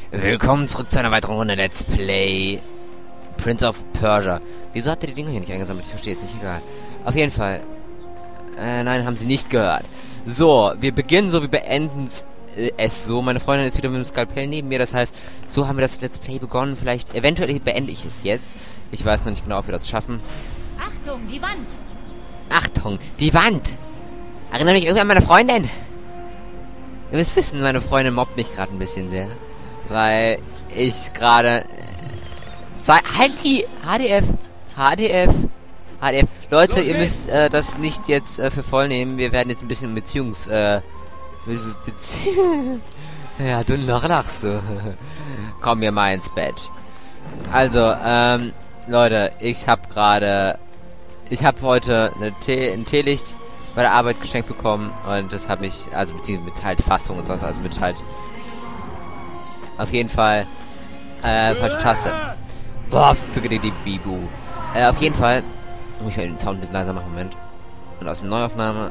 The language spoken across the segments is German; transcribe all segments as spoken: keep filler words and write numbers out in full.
Willkommen zurück zu einer weiteren Runde Let's Play Prince of Persia. Wieso habt ihr die Dinger hier nicht eingesammelt? Ich verstehe es nicht, egal. Auf jeden Fall. Äh, nein, haben sie nicht gehört. So, wir beginnen so, wir beenden äh, es so. Meine Freundin ist wieder mit dem Skalpell neben mir, das heißt, so haben wir das Let's Play begonnen. Vielleicht, eventuell beende ich es jetzt. Ich weiß noch nicht genau, ob wir das schaffen. Achtung, die Wand! Achtung, die Wand! Erinnere mich irgendwie an meine Freundin. Ihr müsst wissen, meine Freundin mobbt mich gerade ein bisschen sehr. Weil ich gerade... Halt die! H D F! H D F! H D F! Leute, Los ihr geht's. müsst äh, das nicht jetzt äh, für voll nehmen. Wir werden jetzt ein bisschen Beziehungs... Äh, Bezie ja, du noch lachst du. Komm mir mal ins Bett. Also, ähm... Leute, ich habe gerade... Ich habe heute eine Tee, ein Teelicht bei der Arbeit geschenkt bekommen. Und das habe ich... Also, beziehungsweise mit halt Fassung und sonst, also mit halt... Auf jeden Fall. Äh, falsche Taste. Boah, füge die Bibu. Äh, auf jeden Fall. Muss ich mal den Sound ein bisschen leiser machen, Moment. Und aus der Neuaufnahme.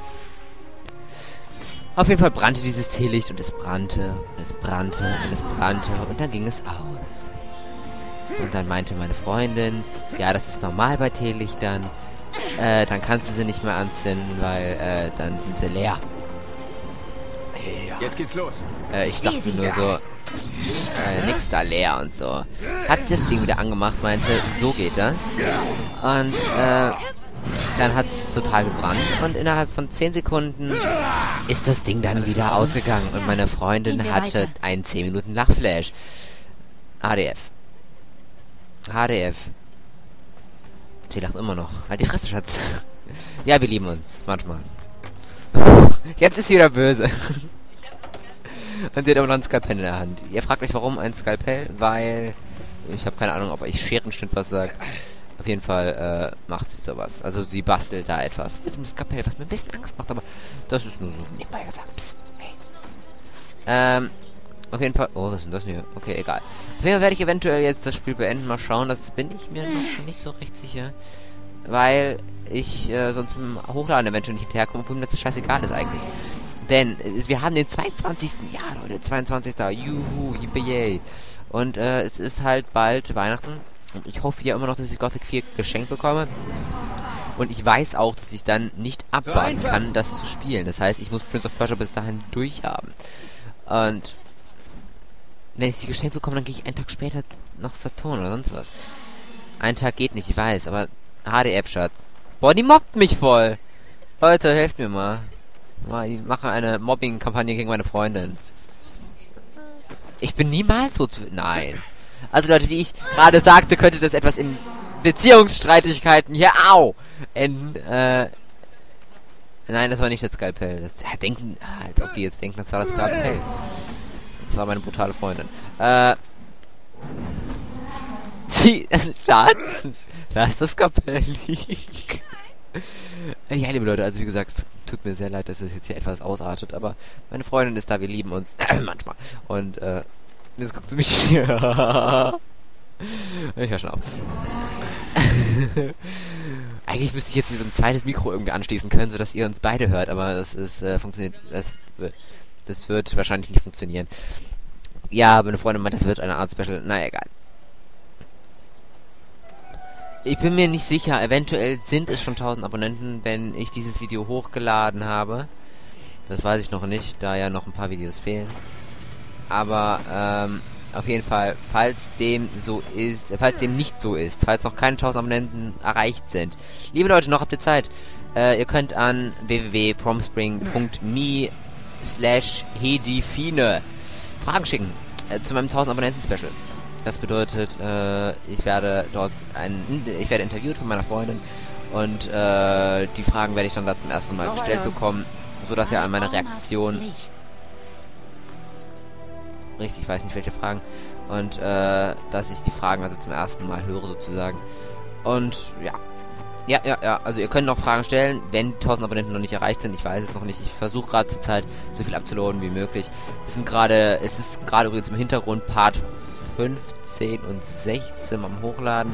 Auf jeden Fall brannte dieses Teelicht und es brannte und es brannte und es brannte und dann ging es aus. Und dann meinte meine Freundin, ja, das ist normal bei Teelichtern. Äh, dann kannst du sie nicht mehr anzünden, weil, äh, dann sind sie leer. Jetzt geht's los. Äh, ich dachte nur so, äh, nix da leer und so. Hat das Ding wieder angemacht, meinte, so geht das. Und, äh, dann hat's total gebrannt und innerhalb von zehn Sekunden ist das Ding dann wieder ausgegangen und meine Freundin hatte einen zehn Minuten Lachflash. H D F. H D F. Sie lacht immer noch. Halt die Fresse, Schatz. Ja, wir lieben uns. Manchmal. Jetzt ist sie wieder böse. Und sie hat aber noch ein Skalpell in der Hand. Ihr fragt euch, warum ein Skalpell? Weil... Ich habe keine Ahnung, ob euch Scherenschnitt was sagt. Auf jeden Fall äh, macht sie sowas. Also sie bastelt da etwas mit dem Skalpell, was mir ein bisschen Angst macht, aber das ist nur so nebenbei gesagt. Psst, hey. Ähm, auf jeden Fall... Oh, was ist denn das hier? Okay, egal. Auf jeden Fall werde ich eventuell jetzt das Spiel beenden. Mal schauen, das bin ich mir noch nicht so recht sicher. Weil ich äh, sonst mit dem Hochladen eventuell nicht hinterherkomme, obwohl mir das scheißegal ist eigentlich. Denn äh, wir haben den zweiundzwanzigsten Ja, Leute, zweiundzwanzigsten Juhu, yippie. Und äh, es ist halt bald Weihnachten. Und ich hoffe ja immer noch, dass ich Gothic vier geschenkt bekomme. Und ich weiß auch, dass ich dann nicht abwarten kann, das zu spielen. Das heißt, ich muss Prince of Persia bis dahin durchhaben. Und wenn ich sie geschenkt bekomme, dann gehe ich einen Tag später nach Saturn oder sonst was. Ein Tag geht nicht, ich weiß, aber H D F, Schatz. Boah, die mobbt mich voll. Leute, helft mir mal. Ich mache eine Mobbing-Kampagne gegen meine Freundin. Ich bin niemals so zu... Nein. Also Leute, wie ich gerade sagte, könnte das etwas in Beziehungsstreitigkeiten hier, au, enden. Äh, nein, das war nicht das Skalpell. Das ja, denken, ah, als ob die jetzt denken, das war das Skalpell. Das war meine brutale Freundin. Äh, sie, Schatz, lass das Skalpell liegen. Ja, liebe Leute, also wie gesagt, tut mir sehr leid, dass es jetzt hier etwas ausartet, aber meine Freundin ist da, wir lieben uns äh, manchmal. Und äh, jetzt guckt sie mich hier. Ich hör schon auf. Eigentlich müsste ich jetzt so ein zweites Mikro irgendwie anschließen können, sodass ihr uns beide hört, aber das ist äh, funktioniert. Das wird, das wird wahrscheinlich nicht funktionieren. Ja, meine Freundin meint, das wird eine Art Special. Na egal. Ich bin mir nicht sicher, eventuell sind es schon tausend Abonnenten, wenn ich dieses Video hochgeladen habe. Das weiß ich noch nicht, da ja noch ein paar Videos fehlen. Aber, ähm, auf jeden Fall, falls dem so ist, äh, falls dem nicht so ist, falls noch keine tausend Abonnenten erreicht sind. Liebe Leute, noch habt ihr Zeit. Äh, ihr könnt an w w w punkt promspring punkt me slash hedifine Fragen schicken, äh, zu meinem tausend Abonnenten Special. Das bedeutet, äh, ich werde dort ein, ich werde interviewt von meiner Freundin und äh, die Fragen werde ich dann da zum ersten Mal gestellt bekommen, so dass ihr an meiner Reaktion, richtig, ich weiß nicht welche Fragen, und äh, dass ich die Fragen also zum ersten Mal höre sozusagen. Und ja, ja, ja, ja, also ihr könnt noch Fragen stellen, wenn tausend Abonnenten noch nicht erreicht sind. Ich weiß es noch nicht. Ich versuche gerade zur Zeit so viel abzuladen wie möglich. Es sind gerade, es ist gerade übrigens im Hintergrund Part fünfzehn und sechzehn am Hochladen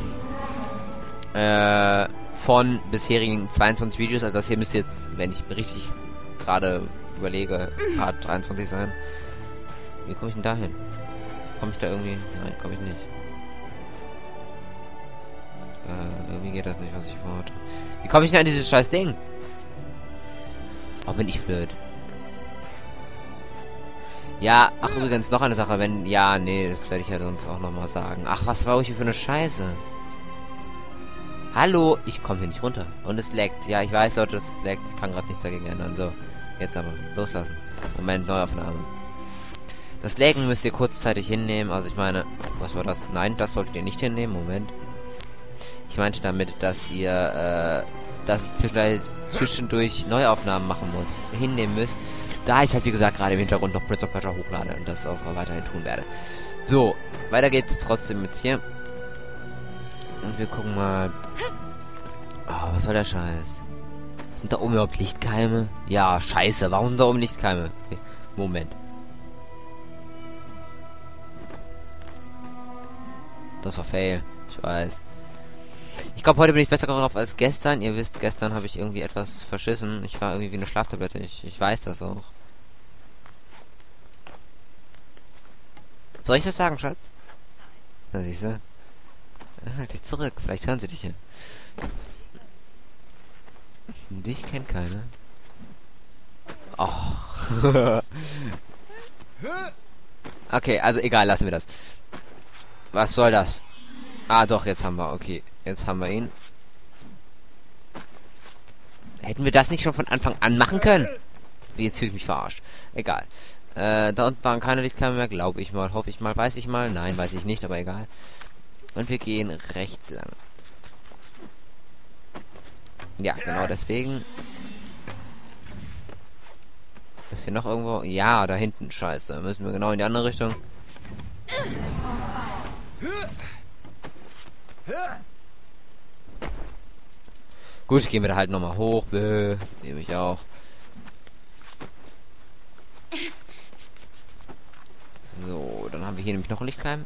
äh, von bisherigen zweiundzwanzig Videos. Also das hier müsste jetzt, wenn ich richtig gerade überlege, Part dreiundzwanzig sein. Wie komme ich denn da hin? Komme ich da irgendwie... Nein, komme ich nicht. Äh, irgendwie geht das nicht, was ich vorhatte. Wie komme ich denn an dieses scheiß Ding? Oh, bin ich blöd. Ja, ach übrigens, noch eine Sache, wenn... Ja, nee, das werde ich ja sonst auch nochmal sagen. Ach, was war ich hier für eine Scheiße? Hallo, ich komme hier nicht runter. Und es laggt. Ja, ich weiß, Leute, dass es laggt. Ich kann gerade nichts dagegen ändern. So, jetzt aber. Loslassen. Moment, Neuaufnahme. Das Laggen müsst ihr kurzzeitig hinnehmen. Also ich meine... Was war das? Nein, das solltet ihr nicht hinnehmen. Moment. Ich meinte damit, dass ihr... Äh, dass ich zwischendurch, zwischendurch Neuaufnahmen machen muss. Hinnehmen müsst. Da ich halt, wie gesagt, gerade im Hintergrund noch Prince of Persia hochlade. Und das auch weiterhin tun werde. So, weiter geht's trotzdem jetzt hier. Und wir gucken mal... Oh, was soll der Scheiß? Sind da oben überhaupt Lichtkeime? Ja, scheiße. Warum sind da oben Lichtkeime? Okay. Moment. Das war Fail. Ich weiß. Ich glaube, heute bin ich besser drauf als gestern. Ihr wisst, gestern habe ich irgendwie etwas verschissen. Ich war irgendwie wie eine Schlaftablette. Ich, ich weiß das auch. Soll ich das sagen, Schatz? Na, siehst du? Halt dich zurück. Vielleicht hören sie dich hier. Dich kennt keiner. Oh. Okay, also egal, lassen wir das. Was soll das? Ah, doch, jetzt haben wir. Okay, jetzt haben wir ihn. Hätten wir das nicht schon von Anfang an machen können? Jetzt fühle ich mich verarscht. Egal. Äh, da unten waren keine Lichtkeime mehr, glaube ich mal. Hoffe ich mal. Weiß ich mal. Nein, weiß ich nicht, aber egal. Und wir gehen rechts lang. Ja, genau deswegen. Ist hier noch irgendwo? Ja, da hinten. Scheiße. Müssen wir genau in die andere Richtung. Gut, gehen wir da halt nochmal hoch. Bäh, nehme ich auch. So, dann haben wir hier nämlich noch ein Lichtkeim.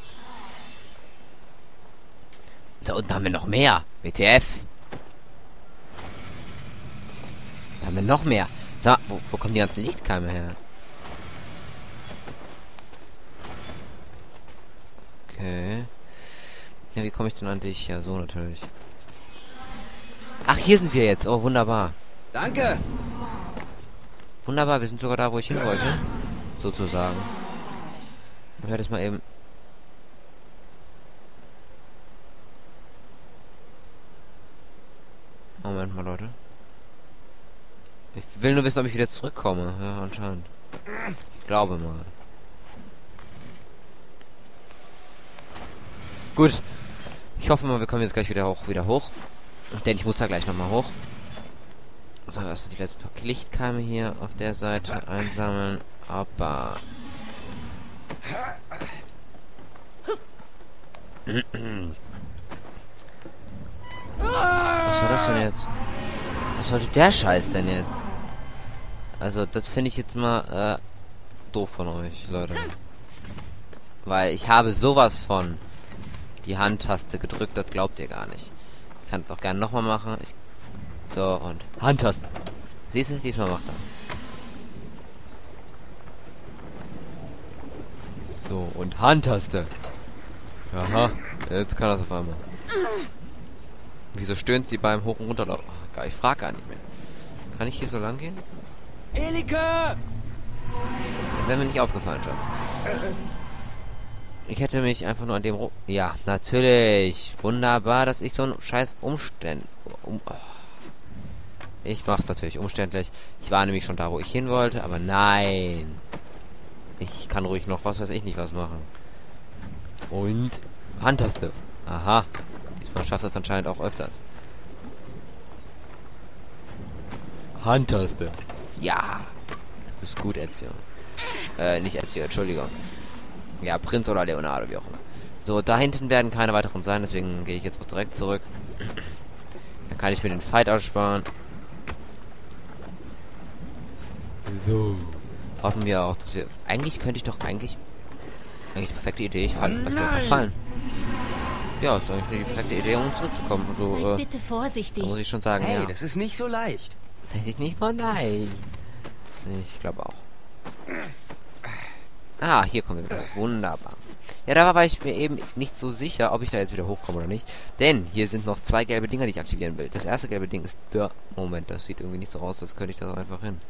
Da unten haben wir noch mehr. W T F. Da haben wir noch mehr. So, wo, wo kommen die ganzen Lichtkeime her? Okay. Ja, wie komme ich denn an dich? Ja, so natürlich. Ach, hier sind wir jetzt. Oh, wunderbar. Danke. Wunderbar, wir sind sogar da, wo ich hin wollte. Sozusagen. Ich werde es mal eben... Moment mal, Leute. Ich will nur wissen, ob ich wieder zurückkomme. Ja, anscheinend. Ich glaube mal. Gut. Ich hoffe mal, wir kommen jetzt gleich wieder hoch. Wieder hoch. Denn ich muss da gleich nochmal hoch. So, erst die letzten paar Lichtkeime hier auf der Seite einsammeln. Aber... Was war das denn jetzt? Was sollte der Scheiß denn jetzt? Also, das finde ich jetzt mal äh, doof von euch, Leute. Weil ich habe sowas von die Handtaste gedrückt, das glaubt ihr gar nicht. Ich kann es auch gerne nochmal machen. Ich, so, und Handtaste. Siehst du? Diesmal macht er. So, und Handtaste. Aha, jetzt kann das auf einmal. Wieso stöhnt sie beim Hoch- und Runterlaufen? Ach, geil, ich frage gar nicht mehr. Kann ich hier so lang gehen? Elike! Das wäre mir nicht aufgefallen, Schatz. Ich hätte mich einfach nur an dem... Ro ja, natürlich. Wunderbar, dass ich so einen scheiß Umständ... Um oh. Ich mach's natürlich umständlich. Ich war nämlich schon da, wo ich hin wollte, aber nein. Ich kann ruhig noch, was weiß ich nicht, was machen. Und... Handtaste. Aha. Diesmal schafft es anscheinend auch öfters. Handtaste. Ja. Du bist gut, Ezio. Äh, nicht Ezio, Entschuldigung. Ja, Prinz oder Leonardo, wie auch immer. So, da hinten werden keine weiteren sein, deswegen gehe ich jetzt auch direkt zurück. Dann kann ich mir den Fight aussparen. So. Hoffen wir auch, dass wir... Eigentlich könnte ich doch eigentlich... Eigentlich eine perfekte Idee. Ich halte euch mal gefallen. Ja, ist eigentlich die perfekte Idee, um zurückzukommen. Also, Seid äh, bitte vorsichtig. da muss ich schon sagen, Hey, ja. das ist nicht so leicht. Das ist nicht so leicht. Ich glaube auch. Ah, hier kommen wir wieder. Wunderbar. Ja, da war ich mir eben nicht so sicher, ob ich da jetzt wieder hochkomme oder nicht. Denn hier sind noch zwei gelbe Dinger, die ich aktivieren will. Das erste gelbe Ding ist der... Moment, das sieht irgendwie nicht so aus, als könnte ich da so einfach hin.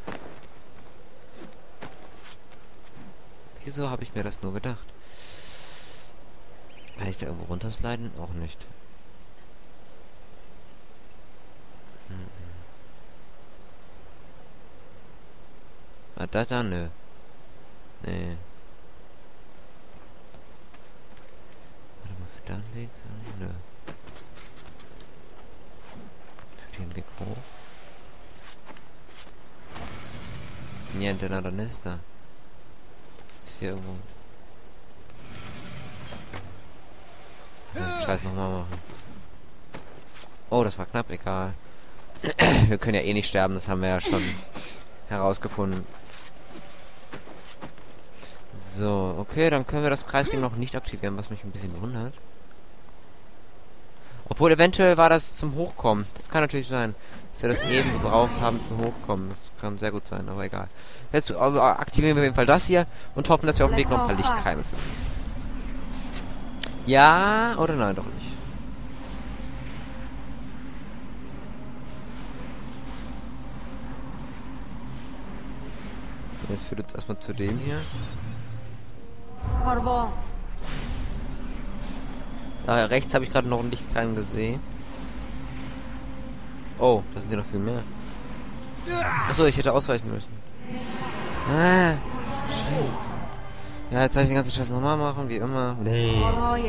Wieso habe ich mir das nur gedacht? Kann ich da irgendwo runtersliden? Auch nicht. Hm. Ah, da, da, nö. Nee. Warte mal, für da einen Weg? Nö. Für den Weg hoch? Niente, nada, nista. Ist hier irgendwo... Ja, Scheiß nochmal machen. Oh, das war knapp, egal. Wir können ja eh nicht sterben, das haben wir ja schon herausgefunden. So, okay, dann können wir das Kreisding noch nicht aktivieren, was mich ein bisschen wundert. Obwohl, eventuell war das zum Hochkommen. Das kann natürlich sein, dass wir das eben gebraucht haben zum Hochkommen. Das kann sehr gut sein, aber egal. Jetzt äh, aktivieren wir auf jeden Fall das hier und hoffen, dass wir auf dem Weg noch ein paar Lichtkeime finden. Ja, oder nein, doch nicht. Jetzt führt jetzt erstmal zu dem hier. Da rechts habe ich gerade noch ein Lichtkeim gesehen. Oh, da sind ja noch viel mehr. Achso, ich hätte ausweichen müssen. Ah, Scheiße. Ja, jetzt soll ich den ganzen Scheiß nochmal machen, wie immer. Nee.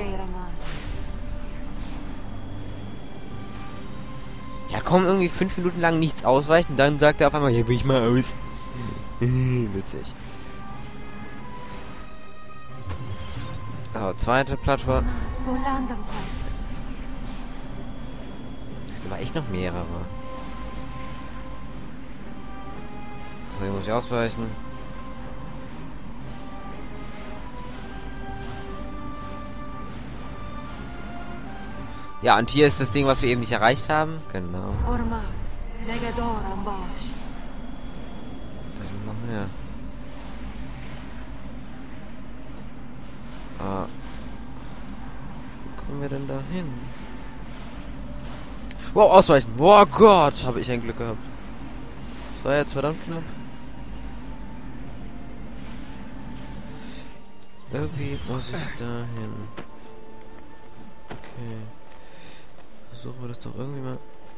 Ja, komm, irgendwie fünf Minuten lang nichts ausweichen, dann sagt er auf einmal, hier will ich mal aus. Witzig. Oh, zweite Plattform. Das sind aber echt noch mehrere. So, hier muss ich ausweichen. Ja, und hier ist das Ding, was wir eben nicht erreicht haben. Genau. Da sind noch mehr. Ah. Wo kommen wir denn da hin? Wow, ausweichen. Boah Gott, habe ich ein Glück gehabt. Das war jetzt verdammt knapp. Irgendwie muss ich da hin. Okay. Versuchen wir das doch irgendwie mal.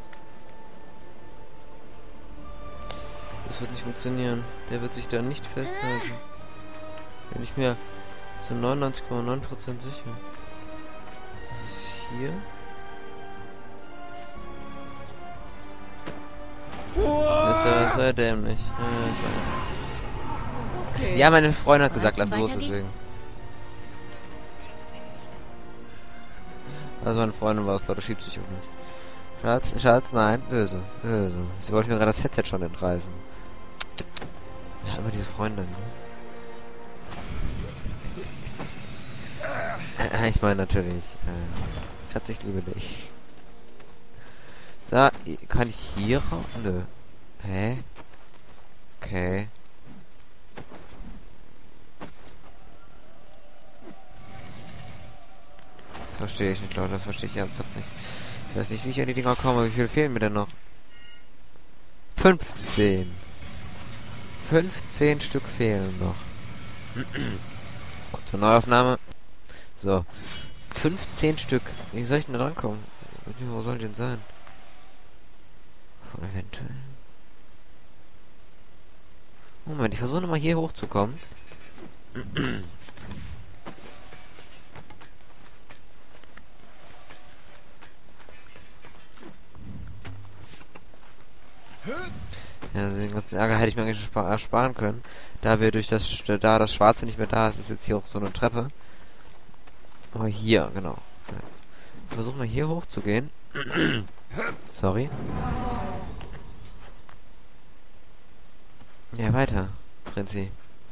Das wird nicht funktionieren. Der wird sich da nicht festhalten. Bin ich mir zu neunundneunzig Komma neun Prozent sicher. Was ist hier? Das war, das war dämlich. Ja, ich weiß. Okay. Ja, meine Freundin hat gesagt, lass los, deswegen. Also meine Freundin war es, Leute, schiebt sich auf mich. Schatz, Schatz, nein, böse, böse. Sie wollte mir gerade das Headset schon entreißen. Ja, immer diese Freundin, ne? Äh, ich meine natürlich, äh, Schatz, ich liebe dich. So, kann ich hier raus? Nö. Hä? Okay. Das verstehe ich nicht, Leute, das verstehe ich ernsthaft nicht. Ich weiß nicht, wie ich an die Dinger komme. Wie viel fehlen mir denn noch? fünfzehn. fünfzehn Stück fehlen noch. Kurze Neuaufnahme. So. fünfzehn Stück. Wie soll ich denn da rankommen? Wo soll denn sein? Von eventuell. Moment, ich versuche nochmal hier hochzukommen. Ja, den ganzen Ärger hätte ich mir eigentlich ersparen können. Da wir durch das, da das Schwarze nicht mehr da ist, ist jetzt hier auch so eine Treppe. Aber hier, genau. Versuchen wir hier hoch zu gehen. Sorry. Ja, weiter, Prinzi.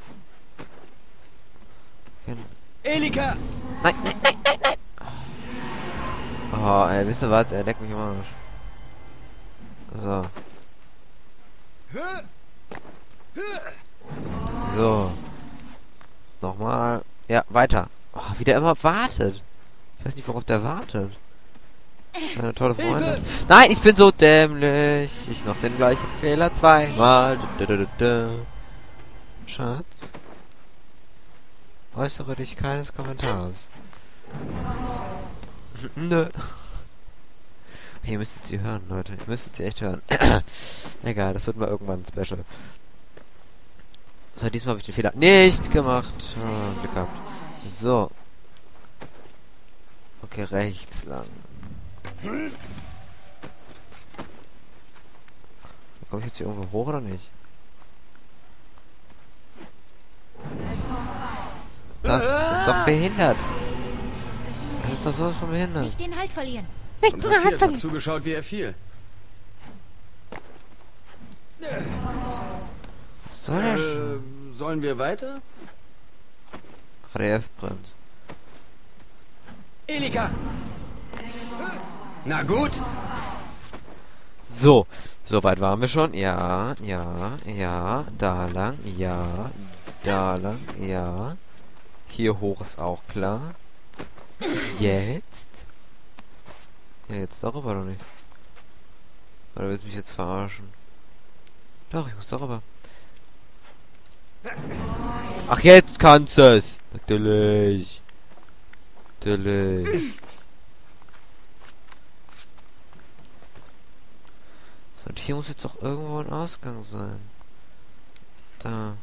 Elika! Nein, nein, nein, nein, nein! Oh, ey, wisst ihr was? Er leckt mich im Arsch. So. So. nochmal. Ja, weiter. Oh, wie der immer wartet. Ich weiß nicht, worauf der wartet. Eine tolle Freundin. Nein, ich bin so dämlich. Ich mach den gleichen Fehler zweimal. Schatz. Äußere dich keines Kommentars. Nö. Ihr müsstet sie hören, Leute. Ihr müsstet sie echt hören. Egal, das wird mal irgendwann ein Special. So, diesmal habe ich den Fehler nicht gemacht. Oh, Glück gehabt. So. Okay, rechts lang. Komme ich jetzt hier irgendwo hoch oder nicht? Das ist doch behindert. Das ist doch sowas von behindert. Nicht den Halt verlieren. Nicht den Halt verlieren. Ich hab zugeschaut, wie er fiel. Was soll das? Äh, sollen wir weiter? H D F-Bremse. Elika! Na gut. So, soweit waren wir schon. Ja, ja, ja, da lang, ja, da lang, ja. Hier hoch ist auch klar. Jetzt? Ja, jetzt darüber doch nicht. Oder willst du mich jetzt verarschen? Doch, ich muss darüber. Ach, jetzt kannst du es. Natürlich. Natürlich. So, und hier muss jetzt doch irgendwo ein Ausgang sein. Da.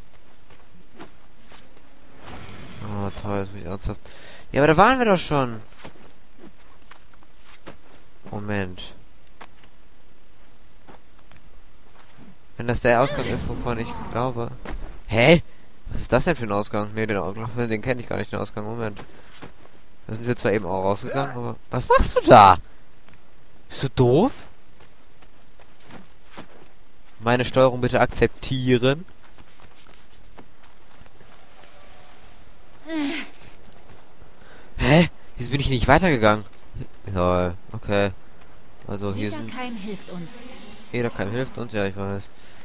Oh, toll, ist mich ernsthaft. Ja, aber da waren wir doch schon. Moment. Wenn das der Ausgang ist, wovon ich glaube. Hä? Was ist das denn für ein Ausgang? Ne, den Ausgang, den kenne ich gar nicht, den Ausgang. Moment. Da sind wir zwar eben auch rausgegangen, aber... Was machst du da? Bist du doof? Meine Steuerung bitte akzeptieren. Hä? Wieso bin ich nicht weitergegangen? Lol, okay. Also hier sind... Keim hilft uns. Jeder Keim hilft uns, ja, ich weiß.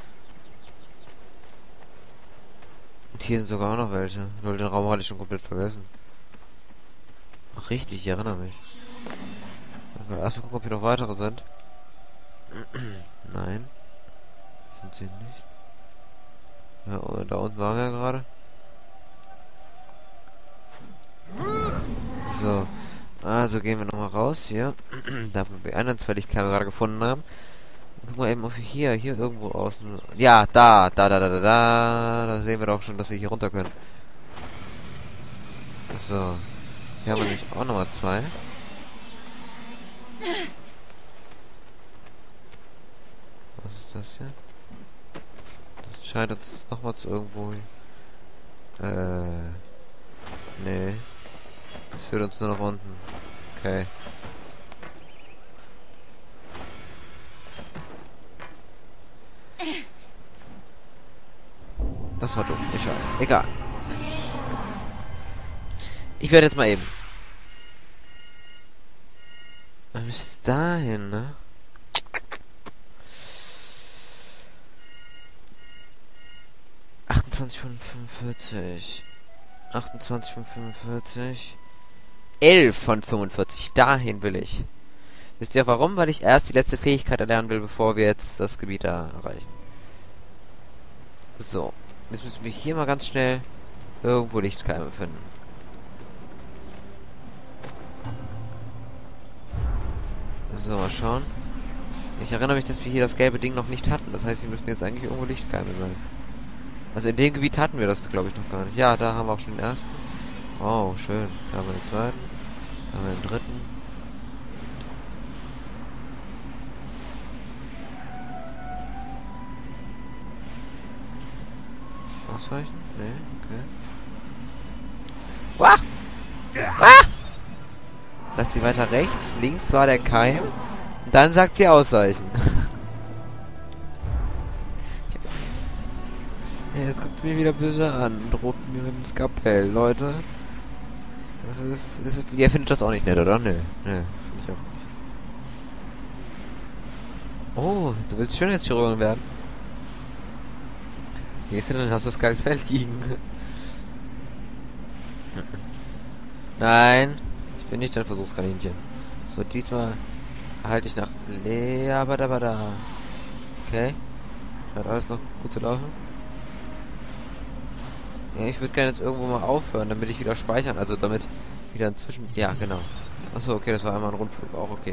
Und hier sind sogar auch noch welche. Nur den Raum hatte ich schon komplett vergessen. Ach richtig, ich erinnere mich. Okay, erstmal gucken, ob hier noch weitere sind. Nein. Sind sie nicht. Ja, oh, da unten waren wir ja gerade. So. Also gehen wir nochmal raus hier. Da wo wir Einheitsfälligkeit gerade gefunden haben. Gucken wir eben, ob wir hier, hier irgendwo außen... Ja, da, da, da, da, da, da. Da sehen wir doch schon, dass wir hier runter können. So. Hier haben wir nämlich auch nochmal zwei. Was ist das hier? Das scheint uns nochmal zu irgendwo... Äh... Nee. Das führt uns nur nach unten. Okay. Das war dumm, ich weiß. Egal. Ich werde jetzt mal eben. Wir müssen dahin, ne? achtundzwanzig von fünfundvierzig. achtundzwanzig von fünfundvierzig. elf von fünfundvierzig. Dahin will ich. Wisst ihr warum? Weil ich erst die letzte Fähigkeit erlernen will, bevor wir jetzt das Gebiet da erreichen. So. Jetzt müssen wir hier mal ganz schnell irgendwo Lichtkeime finden. So, mal schauen. Ich erinnere mich, dass wir hier das gelbe Ding noch nicht hatten. Das heißt, wir müssten jetzt eigentlich irgendwo Lichtkeime sein. Also in dem Gebiet hatten wir das, glaube ich, noch gar nicht. Ja, da haben wir auch schon den ersten. Oh, schön. Da haben wir den zweiten. Da haben wir den dritten. Ausweichen? Nee, okay. Wah! Wah! Sagt sie weiter rechts, links war der Keim. Und dann sagt sie ausweichen. Ja, jetzt guckt sie mich wieder böse an und droht mir mit dem Skapell, Leute. Das ist, ist... Ihr findet das auch nicht nett, oder? Nö, nö, finde ich auch nicht. Oh, du willst Schönheitschirurgin werden? Hier ist ja, dann hast du das Skapell liegen. Nein, ich bin nicht dein Versuchskaninchen. So, diesmal halte ich nach Leabadabada. Okay. Hat alles noch gut zu laufen. Ja, ich würde gerne jetzt irgendwo mal aufhören, damit ich wieder speichern, also damit wieder inzwischen... Ja, genau. Achso, okay, das war einmal ein Rundflug, auch okay.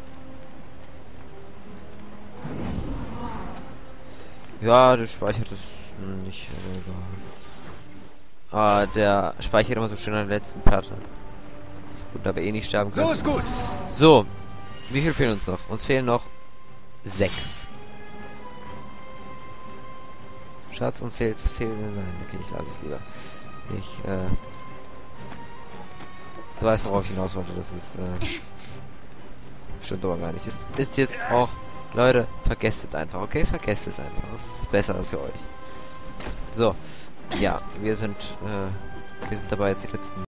Ja, der speichert es nicht, egal. Ah, der speichert immer so schön an der letzten Platte. Gut, aber eh nicht sterben können. So ist gut. So, wie viel fehlen uns noch? Uns fehlen noch sechs. Schatz und Sales fehlen. Nein, okay, ich lasse es lieber. Ich, äh... Du weißt, worauf ich hinaus wollte. Das ist, äh... stimmt aber gar nicht. Es ist jetzt auch... Leute, vergesst es einfach, okay? Vergesst es einfach. Das ist besser für euch. So. Ja, wir sind, äh... wir sind dabei jetzt die letzten...